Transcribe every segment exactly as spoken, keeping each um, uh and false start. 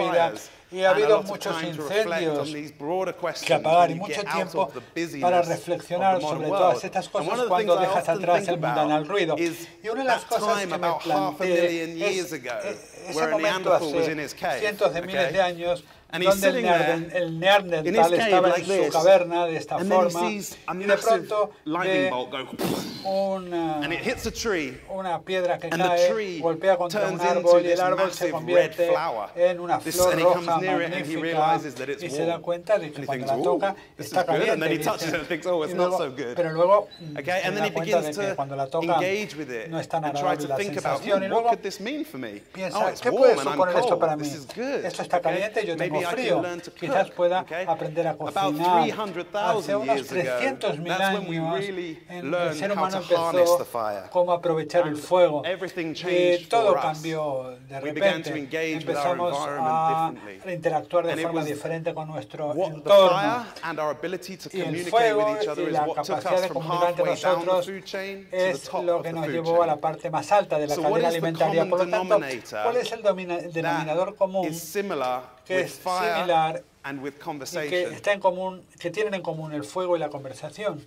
vida y ha habido muchos incendios que apagar y mucho tiempo para reflexionar sobre todas estas cosas cuando dejas atrás el mundanal ruido. Y una de las cosas que me planteé es ese momento hace cientos de miles de años donde el, Neandertal, el Neandertal estaba en su caverna de esta forma, y de pronto ve una, una piedra que cae, golpea contra un árbol, y el árbol se convierte en una flor roja magnífica, y se da cuenta de que cuando la toca está caliente, dice, y luego, pero luego okay, se da cuenta de que cuando la toca no es tan agradable la sensación, y luego piensa, ¿qué puede suponer esto para mí? Esto está caliente, yo tengo frío. Quizás pueda aprender a cocinar. Hace unos trescientos mil años el ser humano empezó cómo aprovechar el fuego. Y todo cambió de repente. Empezamos a interactuar de forma diferente con nuestro entorno. Y el fuego y la capacidad de comunicar entre nosotros es lo que nos llevó a la parte más alta de la cadena alimentaria. Por lo tanto, ¿cuál es el denominador común que es similar y que, está en común, que tienen en común el fuego y la conversación?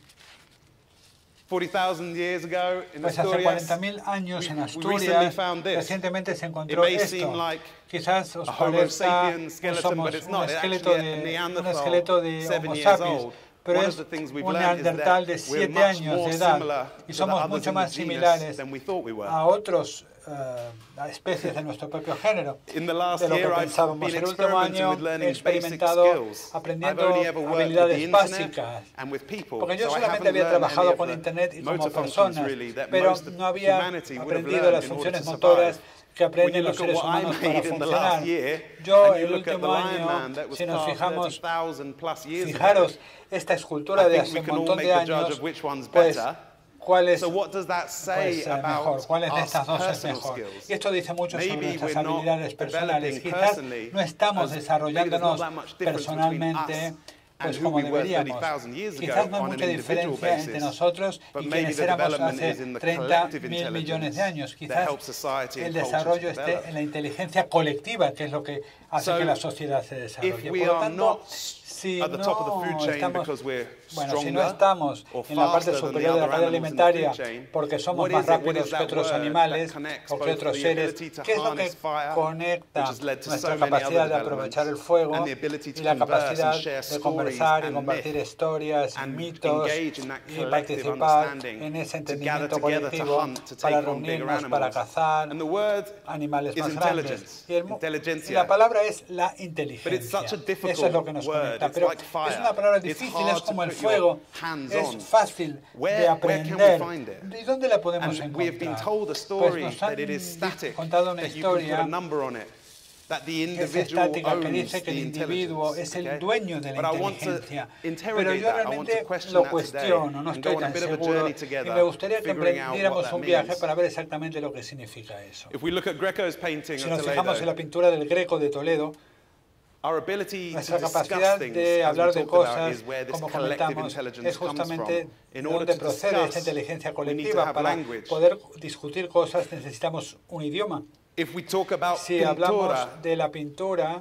Pues hace cuarenta mil años en Asturias, recientemente se encontró esto. Quizás os parezca que somos un esqueleto de, un esqueleto de Homo sapiens, pero es un neandertal de siete años de edad, y somos mucho más similares a otros uh, especies de nuestro propio género de lo que pensábamos. El último año he experimentado aprendiendo habilidades básicas, porque yo solamente había trabajado con Internet y como personas, pero no había aprendido las funciones motoras que aprenden los seres humanos para funcionar. Yo, el último año, si nos fijamos, fijaros, esta escultura de hace un montón de años, pues, ¿cuál es, pues, mejor? ¿Cuál es de estas dos es mejor? Y esto dice mucho sobre nuestras habilidades personales. Quizás no estamos desarrollándonos personalmente pues como deberíamos. Quizás no hay mucha diferencia entre nosotros y quienes éramos hace treinta mil millones de años. Quizás el desarrollo esté en la inteligencia colectiva, que es lo que hace que la sociedad se desarrolle. Por lo tanto, si no estamos, bueno, si no estamos en la parte superior de la cadena alimentaria porque somos más rápidos que otros animales o que otros seres, ¿qué es lo que conecta nuestra capacidad de aprovechar el fuego y la capacidad de conversar y compartir historias y mitos y participar en ese entendimiento colectivo para reunirnos, para cazar animales más grandes? Y, el, y la palabra es la inteligencia. Eso es lo que nos conecta. Pero es una palabra difícil, es como el fuego, es fácil de aprender. ¿Y dónde la podemos encontrar? Pues nos han contado una historia que es estática, que dice que el individuo es el dueño de la inteligencia. Pero yo realmente lo cuestiono, no estoy tan seguro, y me gustaría que emprendiéramos un viaje para ver exactamente lo que significa eso. Si nos fijamos en la pintura del Greco de Toledo, nuestra capacidad de hablar de cosas, como comentamos, es justamente de donde procede esta inteligencia colectiva. Para poder discutir cosas necesitamos un idioma. Si hablamos de la pintura,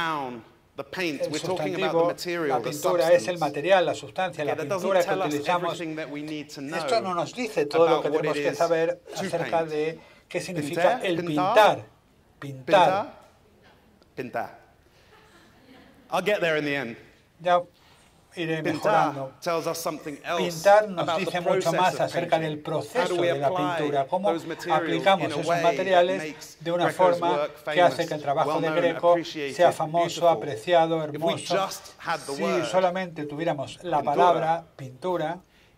el sustantivo, la pintura es el material, la sustancia, la pintura que utilizamos. Esto no nos dice todo lo que tenemos que saber acerca de qué significa el pintar. Pintar. Pintar. I'll get there in the end. Ya iré mejorando. Pintar nos dice mucho más acerca del proceso de la pintura, cómo aplicamos esos materiales de una forma que hace que el trabajo de Greco sea famoso, apreciado, hermoso. Si solamente tuviéramos la palabra pintura,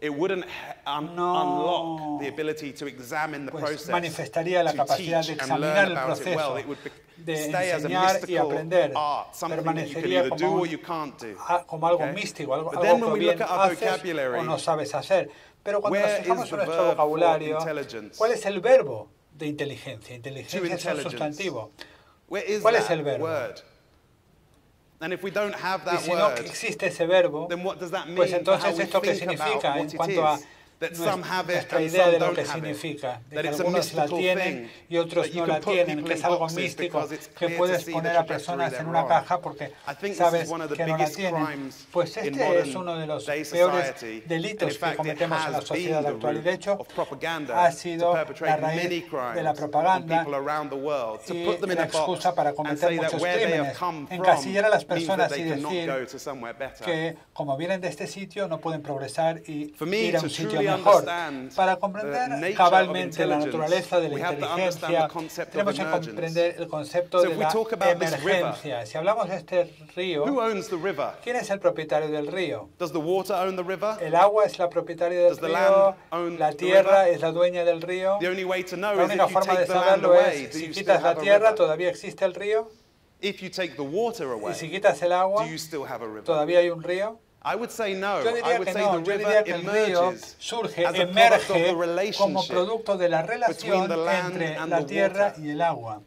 no pues manifestaría la capacidad de examinar el proceso, de enseñar y aprender. Permanecería como, como algo místico, algo, algo que bien haces o no sabes hacer. Pero cuando nos fijamos en nuestro vocabulario, ¿cuál es el verbo de inteligencia? Inteligencia es un sustantivo. ¿Cuál es el verbo? Y si no existe ese verbo, pues entonces ¿esto qué significa en cuanto a nuestra idea de lo que significa, de que algunos la tienen y otros no la tienen, que es algo místico, que puedes poner a personas en una caja porque sabes que no la tienen. Pues este es uno de los peores delitos que cometemos en la sociedad actual y de hecho ha sido la raíz de la propaganda y la excusa para cometer muchos crímenes. Encasillar a las personas y decir que como vienen de este sitio no pueden progresar y ir a un sitio mejor. Para comprender cabalmente la naturaleza de la inteligencia, tenemos que comprender el concepto de la emergencia. Si hablamos de este río, ¿quién es el propietario del río? ¿El agua es la propietaria del río? ¿La tierra es la dueña del río? La única forma de saberlo es, si quitas la tierra, ¿todavía existe el río? Y si quitas el agua, ¿todavía hay un río? Yo diría que no, yo diría que el río surge, emerge como producto de la relación entre la tierra y el agua.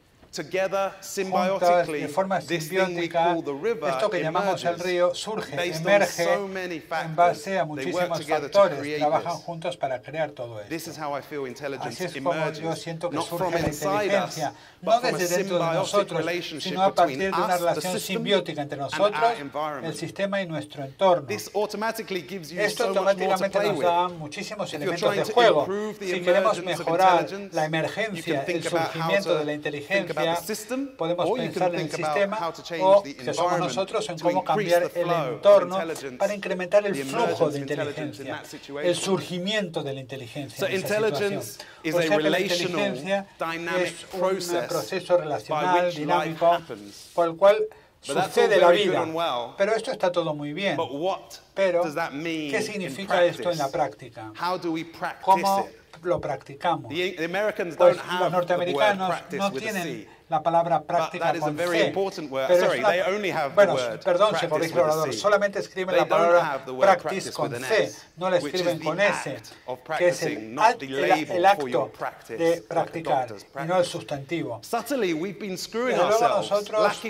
Juntas, de forma simbiótica, esto que llamamos el río surge, emerge en base a muchísimos factores, trabajan juntos para crear todo esto. Así es como yo siento que surge la inteligencia, no desde dentro de nosotros, sino a partir de una relación simbiótica entre nosotros, el sistema y nuestro entorno. Esto automáticamente nos da muchísimos elementos de juego. Si queremos mejorar la emergencia, el surgimiento de la inteligencia, podemos pensar en el sistema o, que somos nosotros, en cómo cambiar el entorno para incrementar el flujo de inteligencia, el surgimiento de la inteligencia en esa situación. O sea que la inteligencia es un proceso relacional, dinámico, por el cual sucede la vida. Pero esto está todo muy bien. Pero, ¿qué significa esto en la práctica? ¿Cómo lo practicamos? Pues los norteamericanos no tienen la palabra práctica con C. Pero es una, bueno, perdón, se corrige el orador, solamente escriben la palabra practice con C, no la escriben con S, que es el, el, el acto de practicar y no el sustantivo. Y luego nosotros,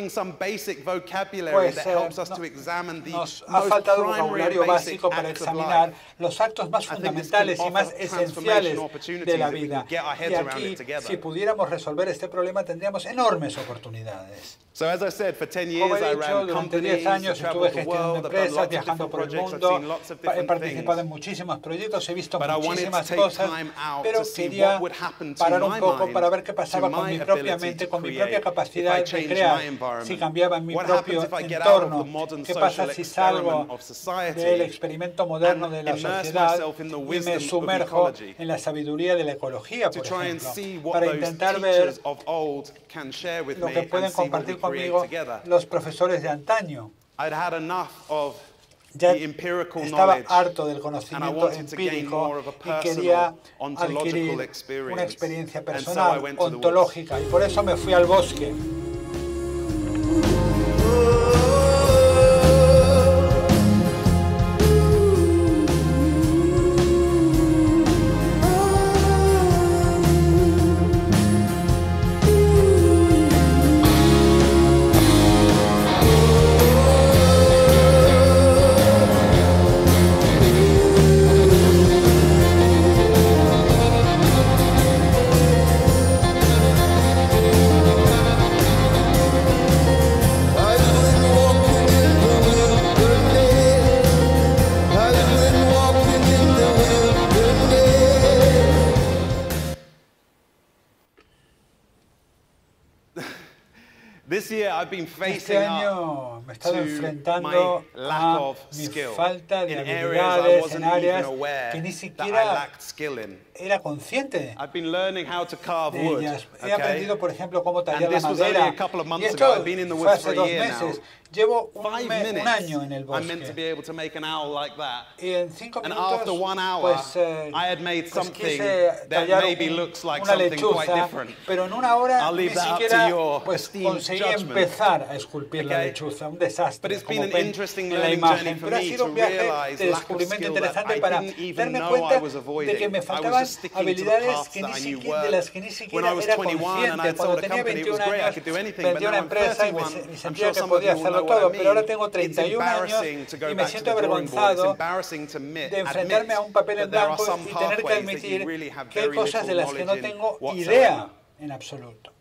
pues, eh, no, nos ha faltado un vocabulario básico para examinar los actos más fundamentales y más esenciales de la vida. Y aquí, si pudiéramos resolver este problema, tendríamos enormes oportunidades. Como he dicho, durante diez años estuve gestionando empresas, viajando por el mundo, he participado en muchísimos proyectos, he visto muchísimas cosas, pero quería parar un poco para ver qué pasaba con mi propia mente, con mi propia capacidad de crear, si cambiaba en mi propio entorno, qué pasa si salgo del experimento moderno de la sociedad y me sumerjo en la sabiduría de la ecología, por ejemplo, para intentar ver lo que pueden compartir conmigo los profesores de antaño. Ya estaba harto del conocimiento empírico y quería adquirir una experiencia personal, ontológica, y por eso me fui al bosque. Este año me he estado enfrentando a mi falta de habilidades en áreas que ni siquiera era consciente de ellas. He aprendido, por ejemplo, cómo tallar la madera. Y esto fue hace dos meses. Llevo un, me, un año en el bosque. Y en cinco minutos, pues, eh, pues quise tallar un, una lechuza, pero en una hora ni siquiera pues, conseguí Debí empezar a esculpir la lechuza, un desastre como ven en la imagen. Pero ha sido un viaje de descubrimiento interesante para darme cuenta de que me faltaban habilidades que ni siquiera, de las que ni siquiera era consciente. Cuando tenía veintiún años, vendí una empresa y me, me sentía que podía hacerlo todo, pero ahora tengo treinta y un años y me siento avergonzado de enfrentarme a un papel en blanco y tener que admitir que hay cosas de las que no tengo idea en absoluto.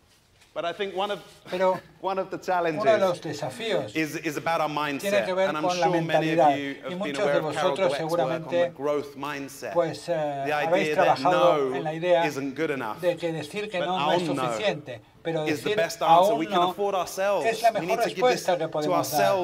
Pero uno de los desafíos tiene que ver con la mentalidad. Y muchos de vosotros seguramente pues, eh, habéis trabajado en la idea de que decir que no no es suficiente. Pero decir aún no es la mejor respuesta que podemos dar.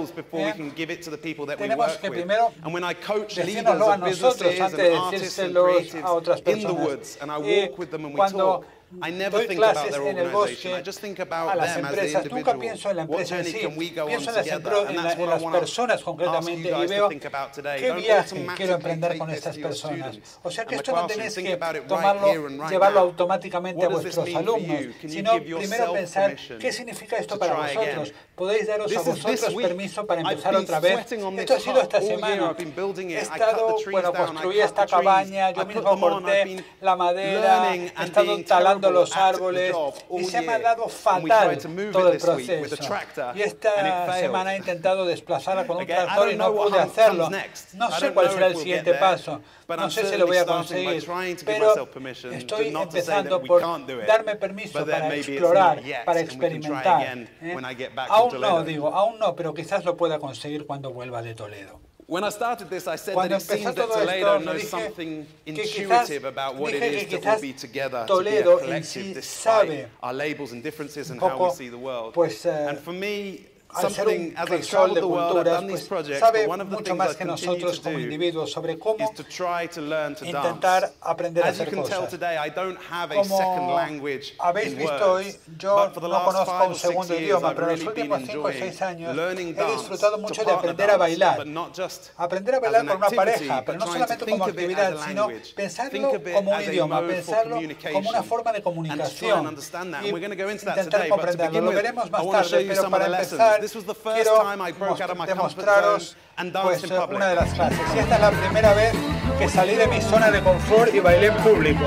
¿Eh? Tenemos que primero decírnoslo a nosotros antes de decírselo a otras personas. Y cuando doy clases en el bosque a las empresas, nunca pienso en la empresa en sí, pienso en las, en la, en las personas concretamente y veo qué viaje quiero emprender con estas personas. O sea que esto no tenéis que tomarlo, llevarlo automáticamente a vuestros alumnos, sino primero pensar qué significa esto para vosotros. Podéis daros a vosotros permiso para empezar otra vez. Esto ha sido esta semana. He estado, bueno, construí esta cabaña, yo mismo corté la madera, he estado talando los árboles y se me ha dado fatal todo el proceso. Y esta semana he intentado desplazarla con un tractor y no pude hacerlo. No sé cuál será el siguiente paso. No sé si lo voy a conseguir, pero estoy empezando por darme permiso para explorar, para experimentar. ¿eh? Aún no, digo, aún no, pero quizás lo pueda conseguir cuando vuelva de Toledo. When I started this, I said that it seems that Toledo knows something intuitive about what it is that we'll be together to be a collective despite our labels and differences and how we see the world. And for me, something, as I've traveled the world, I've done these projects, but one of the things I continue to do is to try to learn to dance. As you can tell today, I don't have a second language in words, but for the last five or six years, I've really been enjoying learning dance to partner dance, but not just aprender a bailar con una pareja, pero no solamente como actividad, sino pensarlo como un idioma, pensarlo como una forma de comunicación y intentar comprenderlo. Lo veremos más tarde, pero para empezar quiero demostraros pues, una de las clases. Y esta es la primera vez que salí de mi zona de confort y bailé en público.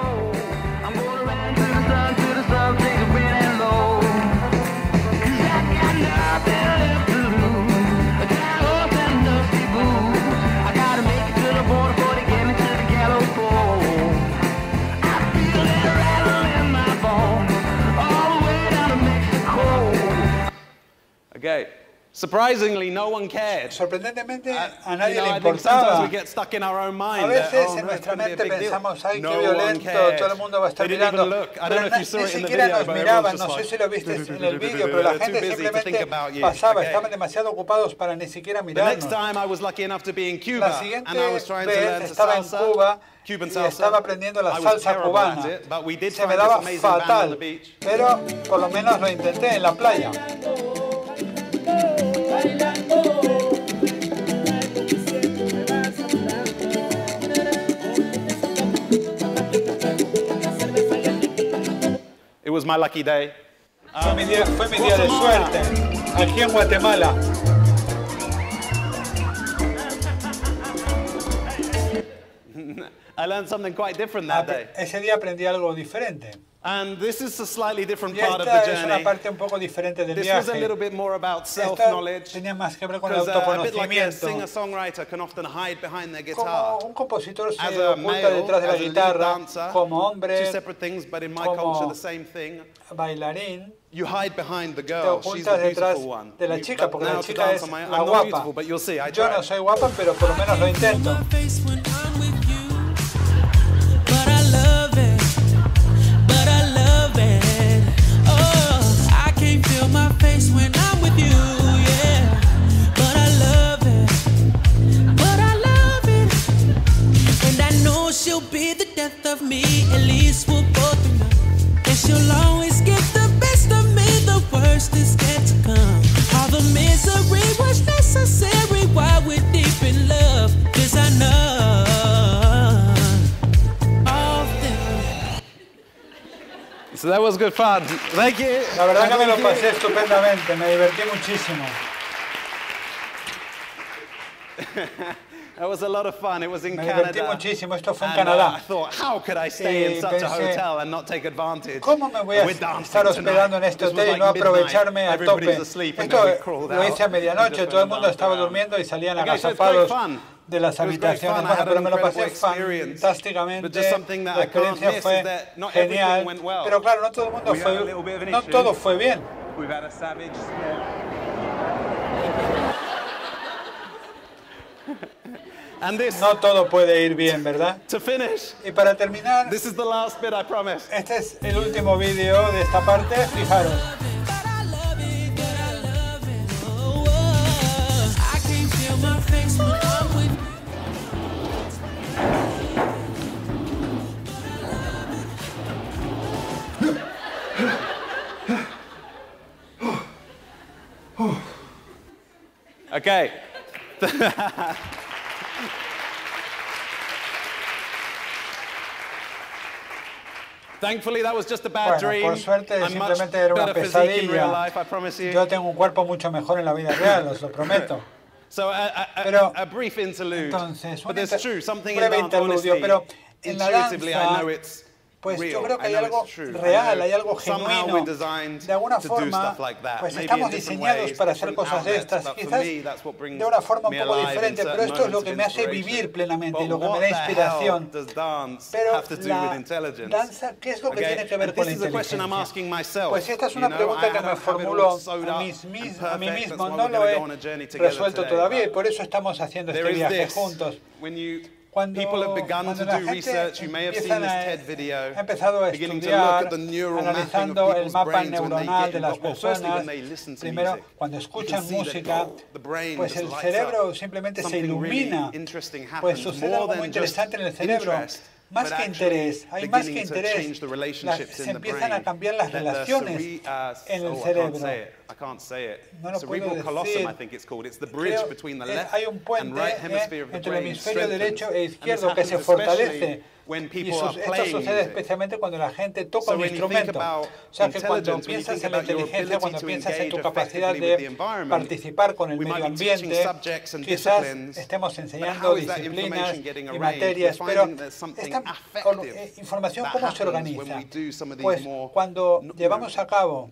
Okay. Surprisingly, no one cared. Sorprendentemente, a nadie le importaba. We get stuck in our own mind. A veces en nuestra mente pensamos, ay, qué violento, todo el mundo va a estar mirando. Pero ni siquiera nos miraban, no sé si lo viste en el vídeo, pero la gente simplemente pasaba, estaban demasiado ocupados para ni siquiera mirarnos. La siguiente vez estaba en Cuba y estaba aprendiendo la salsa cubana. Se me daba fatal, pero por lo menos lo intenté en la playa. It was my lucky day. Fue mi día, fue mi día de suerte, aquí en Guatemala. I learned something quite different that day. Ese día aprendí algo diferente. And this is a slightly different y part of the journey. Es una parte un poco diferente del this viaje. was a little bit more about self-knowledge. Tenía más que ver con el autoconocimiento. Uh, a bit like a singer-songwriter can often hide behind their guitar. Como un compositor se oculta detrás de la guitarra, dancer, como hombre, two separate things, but in my culture the same thing. Bailarín. You hide behind the girl. Te ocultas detrás de la chica, porque la chica es la guapa. Yo no soy guapa, pero por lo menos lo intento. My face when I'm with you, yeah. But I love it, but I love it. And I know she'll be the death of me, at least we'll both know. And she'll always get the best of me, the worst is yet to come. All the misery was necessary while we're deep in love, 'cause I know So that was good fun. Thank you. La verdad que me lo pasé estupendamente, me divertí muchísimo. That was a lot of fun. It was in me Canada. divertí muchísimo. Esto fue en and, Canadá. Uh, I thought, how could I stay in such pensé, a hotel and not take advantage? ¿Cómo me voy a estar hospedando en este hotel y no aprovecharme a tope? Esto lo hice a medianoche, todo el mundo estaba durmiendo y salían agazapados de las habitaciones. Bueno, pero me lo pasé fantásticamente. La experiencia fue genial. Pero claro, no todo el mundo fue, no todo fue bien. And this, no todo puede ir bien, ¿verdad? To finish, y para terminar, this is the last bit, I promise. Este es el último vídeo de esta parte. Fijaros. Okay. Thankfully, that was just a bad bueno, dream. Por suerte, I'm simplemente era una pesadilla. Life, I promise you. Yo tengo un cuerpo mucho mejor en la vida real, os lo prometo. So, a, a, pero, a brief interlude. Entonces, but there's true, something breve in interludio, pero en la danza, I know it's pues real. yo creo que hay algo real, hay algo genuino. De alguna forma, like pues estamos diseñados para hacer cosas de estas, quizás de una forma un poco diferente, pero esto es lo que me hace vivir plenamente y lo que me da inspiración. Pero la danza, ¿qué es lo que tiene que ver con la inteligencia? Pues esta es una pregunta que me formulo a mí, a mí mismo, no lo he resuelto todavía y por eso estamos haciendo este viaje juntos. Cuando, People have begun to do research. You may have seen this TED video. Ha empezado a estudiar, analizando el mapa neuronal de las personas. Primero, cuando escuchan música, pues el cerebro simplemente se ilumina. Pues sucede algo muy interesante en el cerebro. Más que interés, hay más que interés. Las, se empiezan a cambiar las relaciones en el cerebro. No lo puedo decir. Creo, hay un puente eh, entre el hemisferio derecho e izquierdo que se fortalece. Y sus, esto sucede especialmente cuando la gente toca un instrumento. O sea que cuando piensas en la inteligencia, cuando piensas en tu capacidad de participar con el medio ambiente, quizás estemos enseñando disciplinas y materias, pero esta información, ¿cómo se organiza? Pues cuando llevamos a cabo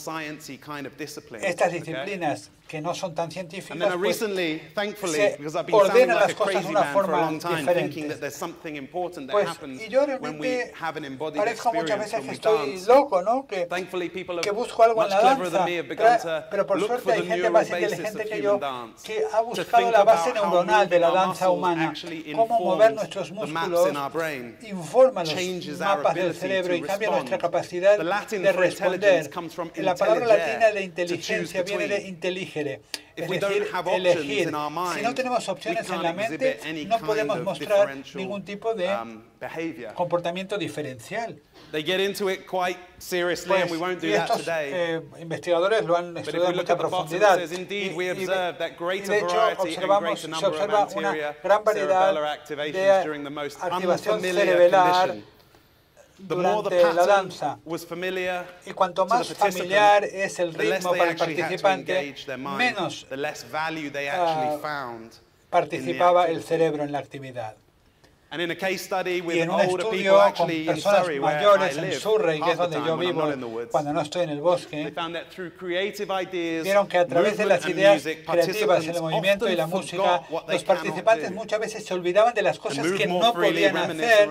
estas disciplinas que no son tan científicas, pues se ordenan las cosas de una forma diferente. Pues, y yo realmente parezco muchas veces que estoy loco, ¿no? Que, que busco algo en la danza, pero, pero por suerte hay gente más inteligente que yo que ha buscado la base neuronal de la danza humana, cómo mover nuestros músculos, informa los mapas del cerebro y cambia nuestra capacidad de responder. La palabra latina de inteligencia viene de intelligere. Es decir, elegir. Si no tenemos opciones en la mente, no podemos mostrar ningún tipo de comportamiento diferencial. They get into it quite seriously, pues, and we won't do y estos, that today. Eh, investigadores lo han estudiado en mucha profundidad. Says, Indeed, we observed that greater y de hecho, observamos, se observa una gran variedad de activación cerebral durante la danza. Y cuanto más familiar es el ritmo para el participante, menos uh, participaba el cerebro en la actividad. And in a case study with y en un older estudio people actually con personas in Surrey, mayores where I en live, Surrey, que es donde yo vivo cuando no estoy en el bosque, they found that through creative ideas, vieron que a través de las ideas creativas, el movimiento y la música, los participantes muchas veces se olvidaban de las cosas que no podían hacer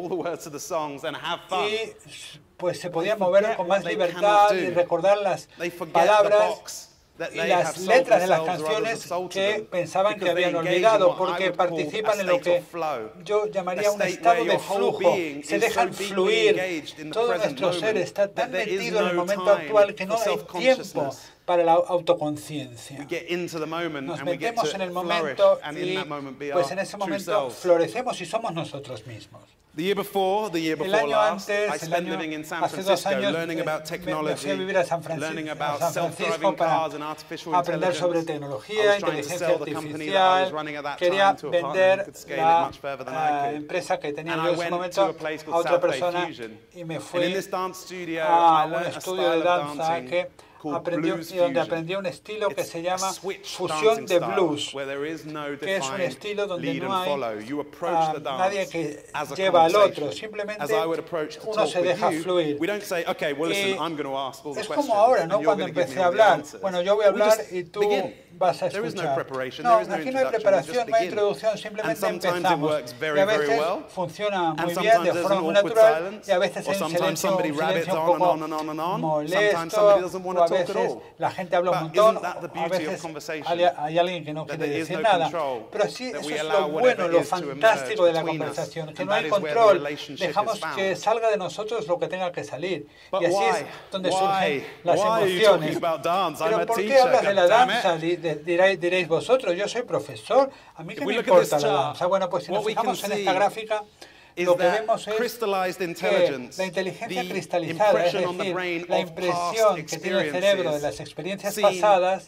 y pues se podían mover con más libertad y recordar las palabras y las letras de las canciones que pensaban que habían olvidado, porque participan en lo que yo llamaría un estado de flujo, se dejan fluir. Todo nuestro ser está tan metido en el momento actual que no hay tiempo para la autoconciencia. Nos metemos en el momento y pues en ese momento florecemos y somos nosotros mismos. The year before, the year before last, I spent living in San Francisco, learning about technology, learning about self-driving cars and artificial intelligence. I was trying to sell the company that I was running at that time to a partner who could scale it much further than I could. And I went to a place called South Bay Fusion. And in this dance studio, I learned a style of dancing Aprendió, y donde aprendió un estilo que se llama fusión de blues, que es un estilo donde no hay uh, nadie que lleva al otro, simplemente uno se deja fluir. Y es como ahora, ¿no? Cuando empecé a hablar, bueno, yo voy a hablar y tú vas a escuchar. No, aquí no hay preparación, no hay introducción, simplemente empezamos. Y a veces funciona muy bien, de forma muy natural, y a veces hay un silencio, un silencio un poco molesto, o a veces la gente habla un montón, a veces hay, hay alguien que no quiere decir nada. Pero sí, eso es lo bueno, lo fantástico de la conversación, que no hay control, dejamos que salga de nosotros lo que tenga que salir. Y así es donde surgen las emociones. Pero ¿por qué hablas de la danza? Diréis, diréis vosotros, yo soy profesor, a mí qué me importa la danza. Bueno, pues si nos fijamos en esta gráfica, lo que vemos es que la inteligencia cristalizada, es decir, la impresión que tiene el cerebro de las experiencias pasadas,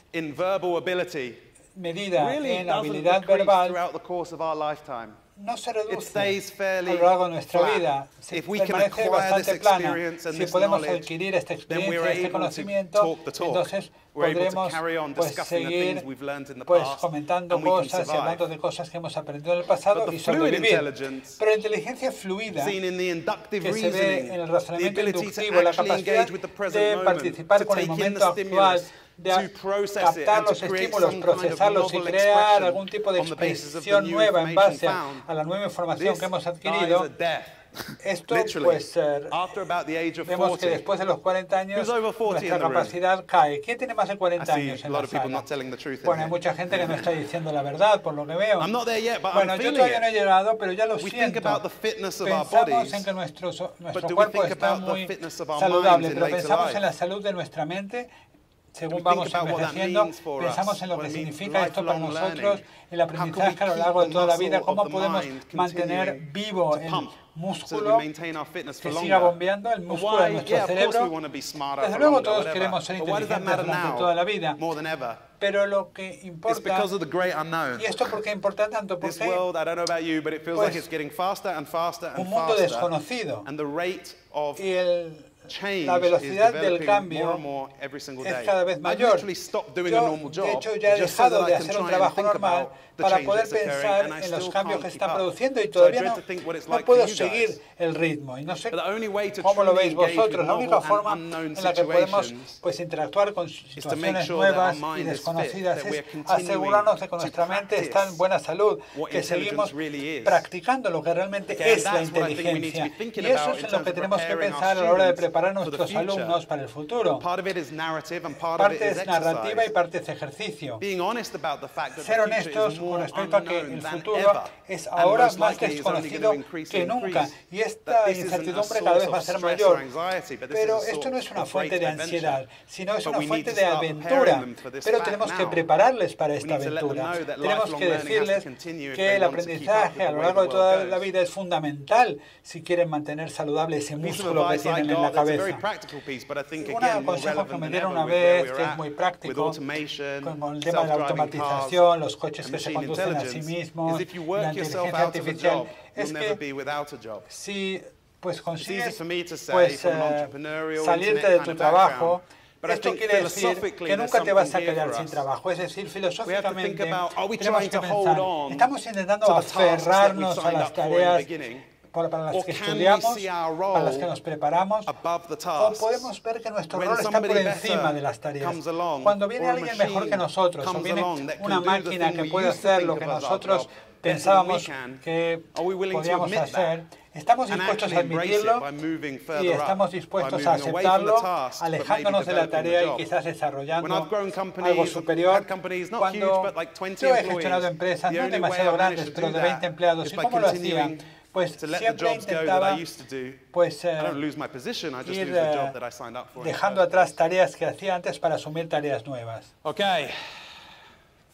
medida en habilidad verbal, no se reduce a lo largo de nuestra vida. Si permanece bastante plana, si podemos adquirir esta experiencia, este conocimiento, entonces podremos pues, seguir pues, comentando cosas y hablando de cosas que hemos aprendido en el pasado y sobrevivir. Pero la inteligencia fluida, que se ve en el razonamiento inductivo, la capacidad de participar con el momento actual, de captar los estímulos, procesarlos y crear algún tipo de expresión nueva en base a, a la nueva información que hemos adquirido. Esto, pues, uh, vemos que después de los cuarenta años nuestra capacidad cae. ¿Quién tiene más de cuarenta años en la sala? Bueno, hay mucha gente que no está diciendo la verdad, por lo que veo. Bueno, yo todavía no he llegado, pero ya lo siento. Pensamos en que nuestro, nuestro cuerpo está muy saludable, pero pensamos en la salud de nuestra mente. Según vamos envejeciendo, pensamos en lo que significa esto para nosotros, el aprendizaje a lo largo de toda la vida, cómo podemos mantener vivo el músculo que siga bombeando, el músculo de nuestro cerebro. Desde luego todos queremos ser inteligentes durante toda la vida, pero lo que importa, y esto porque importa tanto, porque pues, un mundo desconocido y el la velocidad del cambio es cada vez mayor. Yo, de hecho, ya he dejado de hacer un trabajo normal para poder pensar en los cambios que se están produciendo y todavía no, no puedo seguir el ritmo. Y no sé cómo lo veis vosotros. La única forma en la que podemos pues, interactuar con situaciones nuevas y desconocidas es asegurarnos de que nuestra mente está en buena salud, que seguimos practicando lo que realmente es la inteligencia. Y eso es en lo que tenemos que pensar a la hora de preparar para nuestros alumnos para el futuro. Parte es narrativa y parte es ejercicio. Ser honestos con respecto a que el futuro es ahora más desconocido que nunca y esta incertidumbre cada vez va a ser mayor. Pero esto no es una fuente de ansiedad, sino es una fuente de aventura. Pero tenemos que prepararles para esta aventura. Tenemos que decirles que el aprendizaje a lo largo de toda la vida es fundamental si quieren mantener saludable ese músculo que tienen en la cabeza. Un consejo que me dieron una vez, que es muy práctico, con el tema de la automatización, los coches que se conducen a sí mismos, la inteligencia artificial, es que si pues, consigues pues, uh, salirte de tu trabajo, esto quiere decir que nunca te vas a quedar sin trabajo. Es decir, filosóficamente, tenemos que pensar, estamos intentando aferrarnos a las tareas para las que estudiamos, para las que nos preparamos, o podemos ver que nuestro rol está por encima de las tareas. Cuando viene alguien mejor que nosotros, o viene una máquina que puede hacer lo que nosotros pensábamos que podíamos hacer, estamos dispuestos a admitirlo y estamos dispuestos a aceptarlo, alejándonos de la tarea y quizás desarrollando algo superior. Cuando yo he gestionado empresas, no demasiado grandes, pero de veinte empleados, ¿y cómo lo hacía? Pues siempre intentaba pues, eh, ir eh, dejando atrás tareas que hacía antes para asumir tareas nuevas. Okay.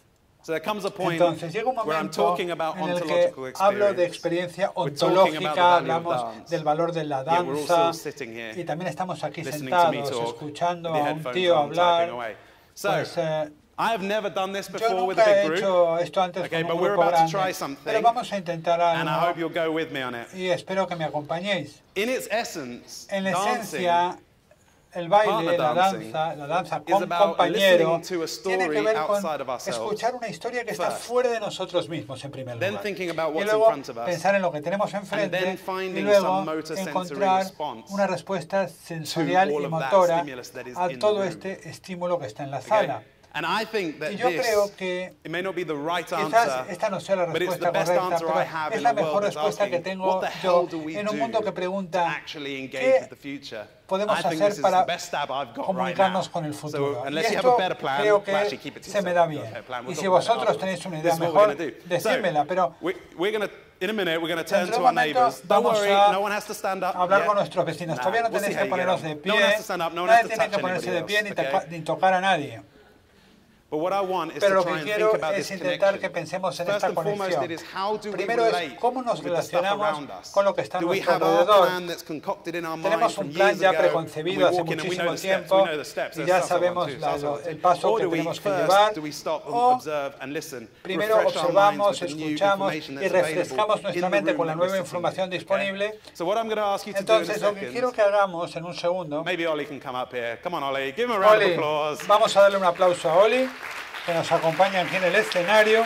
Entonces llega un momento en el que hablo de experiencia ontológica, hablamos del valor de la danza, y también estamos aquí sentados escuchando a un tío hablar. Pues, eh, yo nunca he hecho esto antes con un grupo grande, pero vamos a intentar algo y espero que me acompañéis. En esencia, el baile, la danza, la danza con compañero, tiene que ver con escuchar una historia que está fuera de nosotros mismos, en primer lugar. Y luego pensar en lo que tenemos enfrente y luego encontrar una respuesta sensorial y motora a todo este estímulo que está en la sala. Y yo creo que quizás esta no sea la respuesta correcta, pero es la mejor respuesta que tengo yo en un mundo que pregunta ¿qué podemos hacer para comunicarnos con el futuro? Y esto creo que se me da bien. Y si vosotros tenéis una idea mejor, decídmela, pero en un momento vamos a hablar con nuestros vecinos. Todavía no tenéis que poneros de pie, nadie tiene que ponerse de pie ni tocar a nadie. Pero lo que quiero es intentar que pensemos en esta conexión. Primero es cómo nos relacionamos con lo que está a nuestro alrededor. Tenemos un plan ya preconcebido hace muchísimo tiempo y ya sabemos la, lo, el paso que tenemos que llevar. O primero observamos, escuchamos y refrescamos nuestra mente con la nueva información disponible. Entonces, lo que quiero que hagamos en un segundo... Oli, vamos a darle un aplauso a Oli, que nos acompaña aquí en el escenario.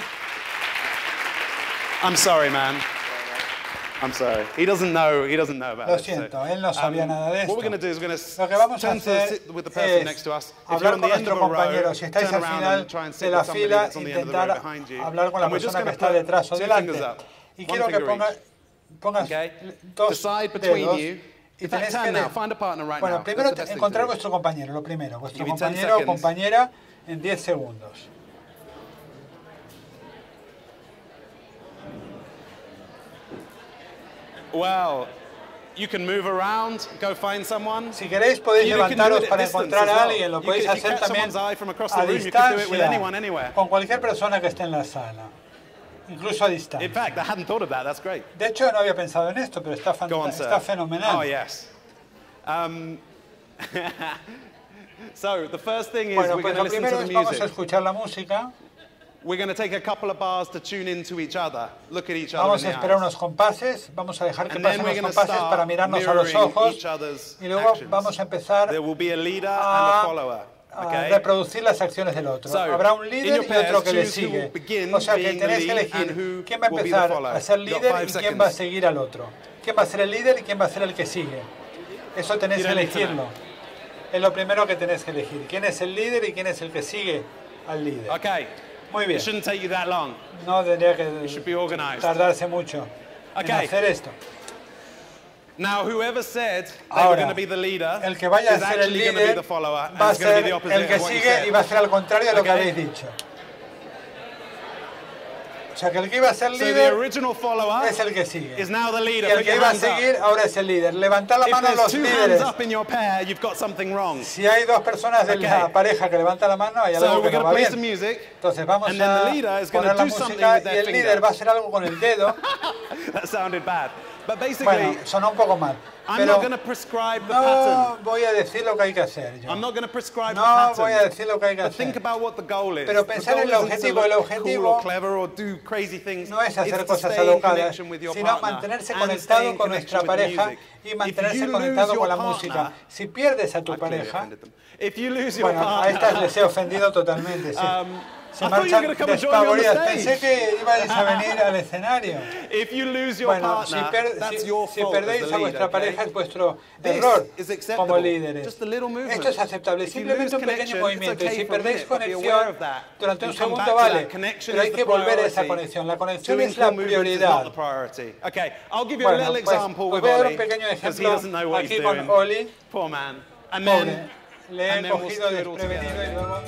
I'm sorry, man. I'm sorry. He doesn't know. He doesn't know about Lo siento, él no sabía um, nada de esto. What we're going to do is we're going to Lo que vamos a hacer sit with the person es next to us. hablar con nuestro compañero. Si estáis al final de la fila, intentar hablar con la persona que está detrás o delante. Y quiero que ponga, pongas okay. dos dedos. Y tenéis que now. Find a partner right bueno, now. primero encontrar vuestro compañero, lo primero. Vuestro compañero o compañera en diez segundos. Well, you can move around, go find someone. Si queréis podéis levantaros para encontrar a alguien, lo podéis hacer también a distancia, con cualquier persona que esté en la sala, incluso a distancia. In fact, I hadn't thought of that. That's great. De hecho, no había pensado en esto, pero está, on, está fenomenal. Oh, yes. Um, so, the first thing is bueno, we're pues going to listen to the music. Vamos a escuchar la música. We're going to take a couple of bars to tune into each other, look at each other. Vamos a esperar unos compases, vamos a dejar que pasen los compases para mirarnos a los ojos y luego vamos a empezar a, a reproducir las acciones del otro. So, habrá un líder y otro que le sigue. O sea que tenéis que elegir quién va a empezar a ser líder y quién va a seguir al otro. Quién va a ser el líder y quién va a ser el que sigue. Eso tenéis que elegirlo. Es lo primero que tenéis que elegir. ¿Quién es el líder y quién es el que sigue al líder? Okay. Muy bien. It shouldn't take you that long. No tendría que tardarse mucho okay. en hacer esto. Now, whoever said they Ahora, were going to be the leader el que vaya is a ser el actually going to líder be the follower, va a and it's going to be ser the opposite el que of what you sigue said. y va a ser al contrario de lo que Okay. habéis dicho. O sea que el que iba a ser So the líder original follower es el que sigue. is now the leader. Y el Put que your iba a hands up. seguir ahora es el líder. Levantad la If mano a there's los two líderes. hands up in your pair, you've got something wrong. Si hay dos personas de Okay. la pareja que levantan la mano, hay algo So que we're no going to va play bien. some music, Entonces vamos and then a the leader is poner going la to do something música with y their el finger. líder va a hacer algo con el dedo. That sounded bad. But basically, Bueno, sonó un poco mal. I'm Pero not going to prescribe the no pattern. voy a decir lo que hay que hacer yo. I'm not going to prescribe No the pattern. voy a decir lo que hay que But think hacer. about what the goal is. Pero The pensar goal en el isn't to objetivo. El look objetivo cool or clever or do crazy things. no es hacer It's to cosas stay in alocadas, connection with your sino partner mantenerse and conectado stay in con nuestra connection with the pareja music. y If mantenerse you conectado lose con la your música. partner, Si pierdes a tu I clearly pareja, offended them. If you lose your bueno, a estas partner, les he ofendido totalmente. Sí. um, Se I thought you were marchan going to come and join me on the despavoridas. stage. Pensé que ibais a venir al escenario. If you lose your Bueno, si, partner, per, that's si, your si fault perdéis as the a vuestra leader, pareja okay? es vuestro This error is acceptable. como líderes. Just a little movement. Esto es aceptable, If you simplemente lose un pequeño connection, movimiento. it's Y si okay for a perdéis minute, but be aware conexión of that. durante un You come segundo back to vale, that. Connection pero hay is que the volver a esa priority. conexión. La conexión Doing es la cool movements is prioridad. not the priority. Okay, I'll give you a Bueno, little pues example os with voy a dar Oli, un pequeño because he ejemplo doesn't know what he's aquí doing. con Oli. Poor man. And Pobre, then, le he and then we'll cogido do it all desprevenido together. y luego...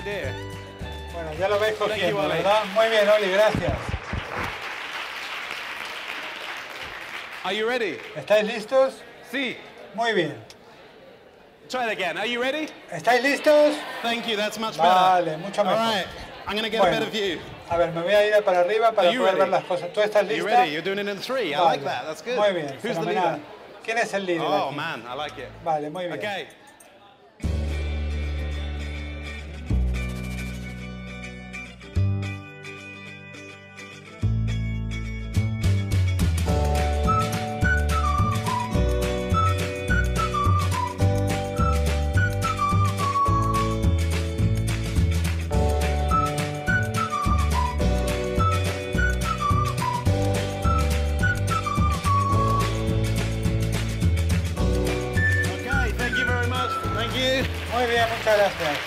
idea. Bueno, ya lo veis cogiendo, ¿verdad? Muy bien, Oli, gracias. Are you ready? ¿Estáis listos? Sí. Muy bien. Try it again. Are you ready? ¿Estáis listos? Thank you. That's much better. Vale, mucho mejor. All right. I'm going to get bueno, a better view. A ver, me voy a ir para arriba para poder ready? ver las cosas. ¿Tú estás lista? Are you ready? You're doing it in three. Vale. I like that. That's good. Muy bien. Who's fenomenal. the leader? ¿Quién es el líder? Oh aquí? man, I like it. Vale, muy bien. Okay. Muy bien, muchas gracias.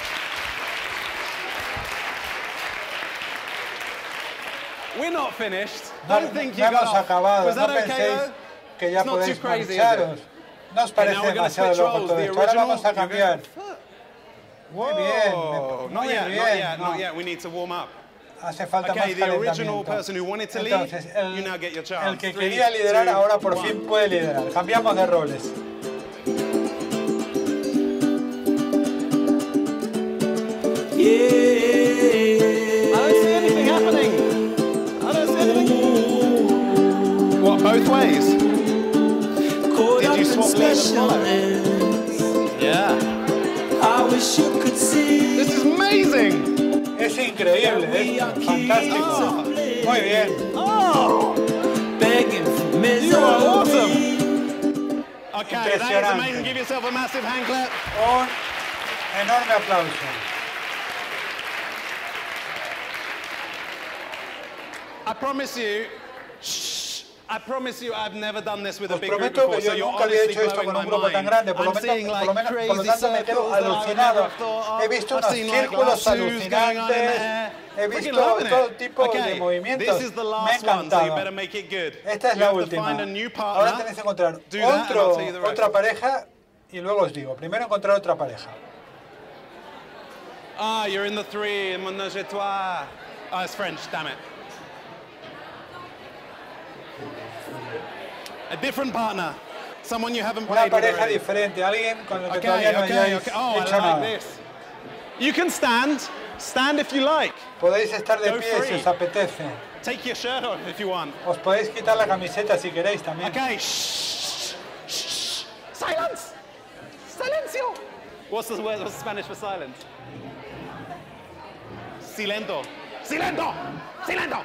We're not finished. No, Don't think no you got hemos off. acabado. Was No that okay, penséis though? que ya It's not podéis too crazy, marcharos. is it? No os parece now we're gonna demasiado switch loco roles. todo The esto. Ahora original, vamos a you're going cambiar. Muy Muy bien, me- Not muy yet, bien. not yet, No. not yet. We need to warm up. Hace falta Okay, más the original calentamiento. person who wanted to lead, Entonces, el, you now get your el chance. que Three, quería liderar two, ahora por one. fin puede liderar. Cambiamos de roles. I don't see anything happening. I don't see anything. What, both ways? Did you swap lead and follow? Yeah. I wish you could see. This is amazing. Es increíble, es fantástico. Oh. Muy bien. Oh, Begging for you misery. are awesome. Okay, that is Impresionante. amazing. Give yourself a massive hand clap. Un enorme aplauso. I promise you, shh, I promise you I've never done this with a Os big group prometo before, que so yo you're nunca había honestly hecho esto blowing con un my grupo tan mind. grande, por lo I'm menos, seeing por like lo menos, por lo crazy tanto me quedo circles that I would alucinado. never have thought He of. visto I've unos seen like círculos lassos going on in alucinantes, there. he Freaking visto loving todo it. tipo Okay, de movimientos. this is the Me ha last one, so you encantado. better make it good. Esta es You la have to última. find a new Ahora partner. tenéis que encontrar Do that and otro, I'll tell you the rest. otra pareja y luego os digo. Primero encontrar otra pareja. Ah, you're in the three, menage a trois. Oh, it's French, damn it. A different partner. Someone you haven't Una played with pareja already. diferente, alguien con el que Okay, todavía no okay, hayáis okay. Oh, I hecho like nada. this. You can stand. Stand if you like. Podéis estar de Go pie free. si os apetece. Take your shirt off if you want. Os podéis quitar la camiseta si queréis también. Okay, shh, shh, shh. Silence. Silencio. What's the word? What's Spanish for silence? Silento. Silento. Silento.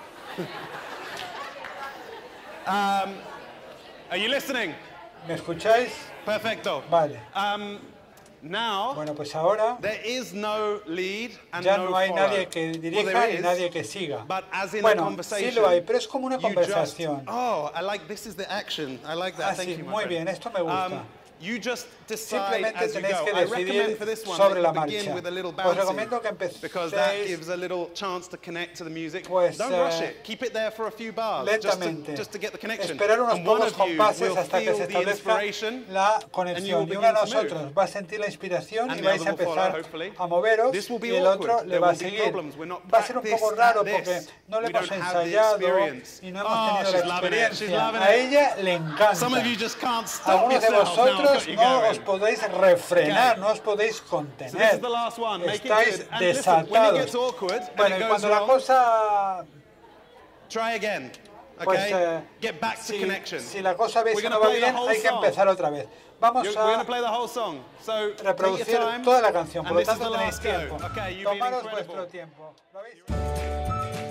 um, are you listening? ¿Me escucháis? Perfecto. Vale. Um, now, Bueno, pues ahora there is no lead and ya no no hay follow. nadie que Well, dirija there y is, nadie que siga. but as in a Bueno, conversation, sí lo hay, pero es como una you just- conversación. oh, I like this is the action. I like that. Ah, Thank sí, you, my muy friend. bien, esto me gusta. Um, you just decide Simplemente as you tenéis go. que I recommend decidir for this one sobre that la you begin marcha. with a little Os bouncing recomiendo que because that empecéis gives a little chance to connect to the music. Pues, Don't eh, rush it. Keep it there for a few bars just to, lentamente. just to get the connection. Esperar unos and one pocos of you compases will hasta que feel se the establezca inspiration la and you will conexión. Y uno begin de to move. nosotros va a sentir la inspiración And y the vais a other will follow, empezar hopefully. a moveros This will be y el otro awkward. le There va a will be seguir. problems. We're not Va a ser un poco practiced raro at porque this. no lo We hemos don't have the ensayado experience. y no hemos Oh, tenido she's la loving it. She's experiencia. loving A it. ella le encanta. Some of you just can't stop Algunos de yourselves. Now I've vosotros got you no going. os podéis refrenar, Okay. no os podéis So this contener. is the last one. Make it Estáis good. And listen, when it desatados. gets awkward and Bueno, it y goes cuando la wrong, cosa, try again. Okay? pues, eh, Get back to si, connection. si la cosa veis We're que gonna no va play the bien, whole hay que song. empezar otra vez. Vamos You're, we're going to a play the whole song. So take reproducir your time. toda la canción, por And lo this is tanto the tenéis last go. tiempo. Okay, you've been Tomaros incredible. vuestro tiempo. ¿Lo habéis?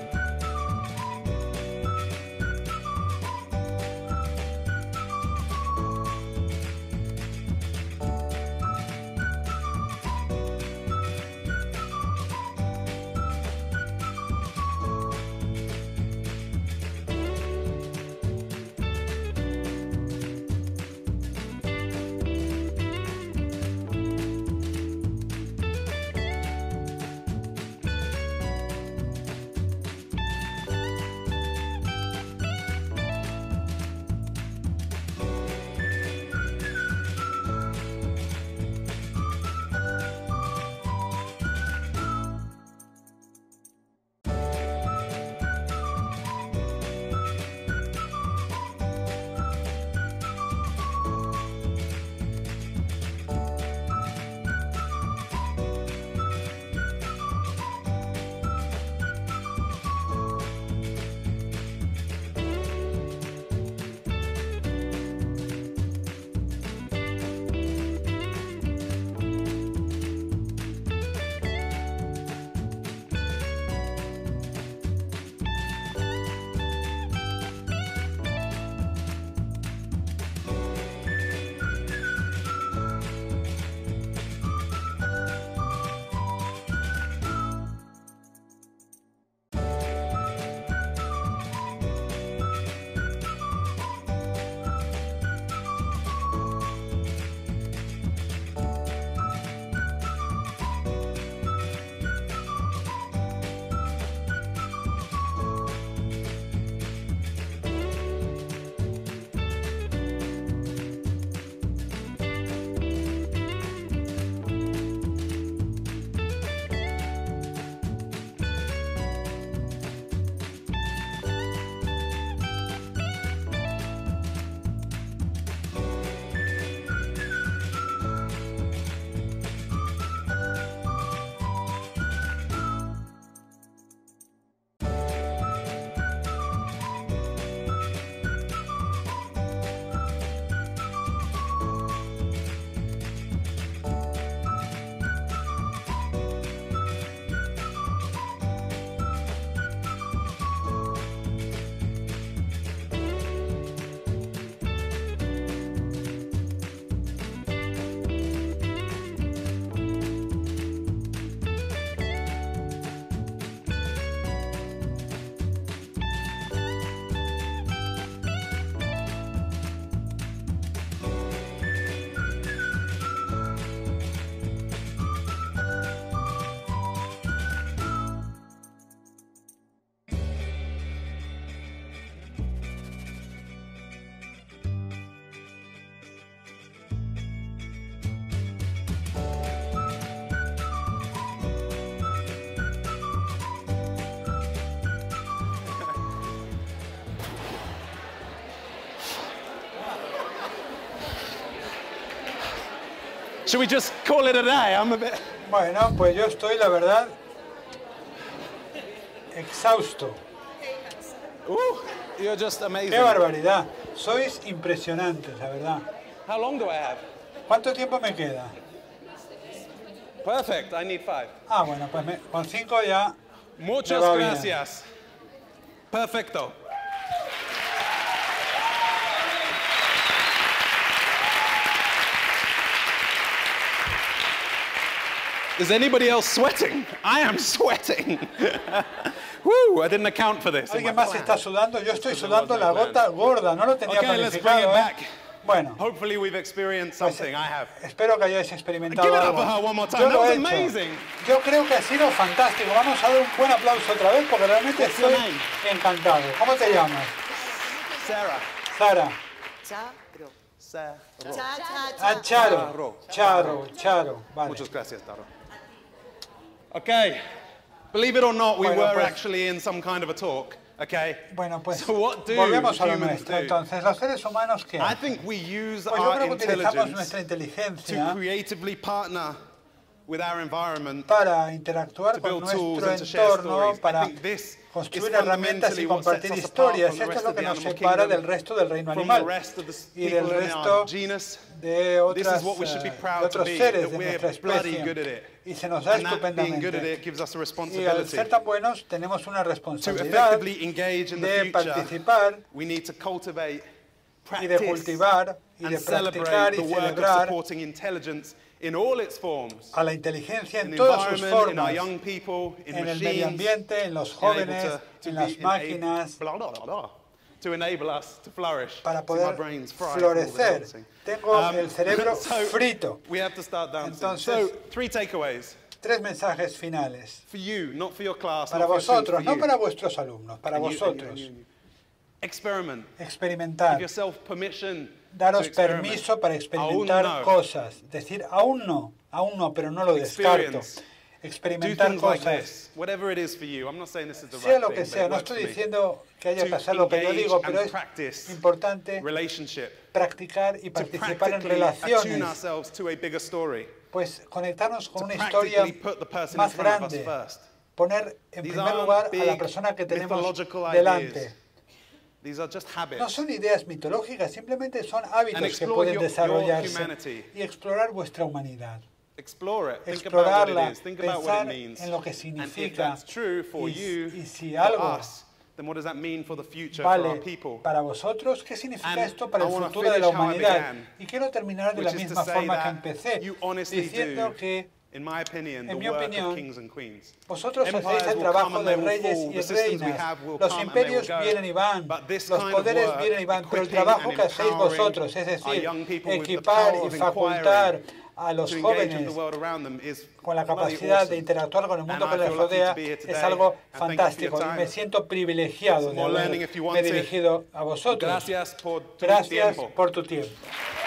Should we just call it a day? I'm a bit... Bueno, pues yo estoy, la verdad, exhausto. Uh, you're just amazing. ¡Qué barbaridad! Sois impresionantes, la verdad. How long do I have? ¿Cuánto tiempo me queda? Perfect, I need five. Ah, bueno, pues me, con cinco ya. Muchas gracias. Bien. Perfecto. Is anybody else sweating? I am sweating. Woo, I didn't account for this. ¿Alguien más está sudando? Yo estoy sudando la gota gorda, no lo tenía okay, planificado. Let's bring it back. Bueno, hopefully we've experienced something. Pues, I have. Espero que hayáis experimentado Give it algo. up for her one more time. Yo That lo was he hecho. amazing. Yo creo que ha sido fantástico. Vamos a dar un buen aplauso otra vez porque realmente What's your estoy name? encantado. ¿Cómo te llamas? Sarah. Sara. Charo. Sarah. Cha, cha, cha. Ah, Charo. Charo, Charo. Vale. Muchas gracias, Taro. Okay. Believe it or not, we Bueno, were pues, actually in some kind of a talk. Okay. Bueno, pues So what do volvemos a lo humans nuestro. do? Entonces, los seres humanos, ¿qué I hacen? think we use Pues yo our creo que utilizamos intelligence nuestra to inteligencia creatively partner with our environment para interactuar to con build tools nuestro and to share entorno, stories. I para think this is construir herramientas y fundamentally what compartir sets us apart historias. from the Esto es rest lo of que the nos animal separa del kingdom, resto del reino from the animal rest of the y del people in resto our genus. de, This otras, is what we should be eh, de proud to otros be, seres that de we're nuestra bloody good at especie. it. Y se nos da And that being good at estupendamente. it gives us a Y al responsibility ser tan buenos tenemos una to responsabilidad effectively engage in the de future. participar We need to cultivate, y de practice, cultivar y de and practicar celebrate y the work of celebrar supporting intelligence in all its forms. a la inteligencia In en the todas sus environment, in our formas, young people, in en el medio machines, ambiente, en los and able jóvenes, to- to en be las ena- máquinas, blah, blah, blah, blah, to enable us to flourish. para See, my poder brain's fried from all the florecer. dancing. Tengo Um, el cerebro so frito. We have to start dancing. Entonces- so, three takeaways Tres mensajes finales. for you, not for your class, Para not for your students, vosotros, for no you. para vuestros alumnos, para And you, and you, and vosotros. you, and you. Experiment. Experimentar. Give yourself permission Daros to experiment. permiso para experimentar Aún no. cosas. Decir, aún no, aún no, pero no lo descarto. Experience. Do Experimentar things like cosas. this, whatever it is for you. I'm not saying this is the Sea right lo thing, que but sea, it no works estoy for me. diciendo que haya To que hacer lo que yo engage digo, pero and es practice importante relationship, practicar y to participar en practically attune relaciones, ourselves to a bigger story, pues conectarnos con to una historia practically put the person in más front of us grande, first. poner en These primer aren't lugar a la big persona que tenemos mythological delante. ideas. These are just habits. No son ideas mitológicas, simplemente son And hábitos que explore pueden your- your desarrollarse humanity. y explorar vuestra humanidad. Explore it. Think about what Explorarla, it is. Think about what it pensar means. en lo que And if significa. that's true for Y- you, y si for algo us, then what does that mean for the future, for our Vale people? para vosotros, ¿qué significa And esto para I el wanna futuro de la finish how I humanidad? began, Y quiero terminar de la which is to misma say forma que that empecé, you honestly diciendo do, que in my opinion, the en mi work opinión, of kings and queens. vosotros hacéis Empires el will trabajo come and de they will reyes fall. y The systems we reinas. have will Los come and they will imperios go. vienen y van, But this los kind of poderes work, vienen y van, pero el equipping trabajo and que hacéis empowering vosotros, es our decir, young people with the equipar power y of facultar inquiring a los to engage with jóvenes the world around them is con la bloody capacidad awesome. de interactuar con el mundo And que I les feel lucky rodea to be here es today, algo and thank you for your fantástico y time. me siento privilegiado Some de more learning if you haberme wanted. dirigido a vosotros. Gracias por tu Gracias tiempo. por tu tiempo.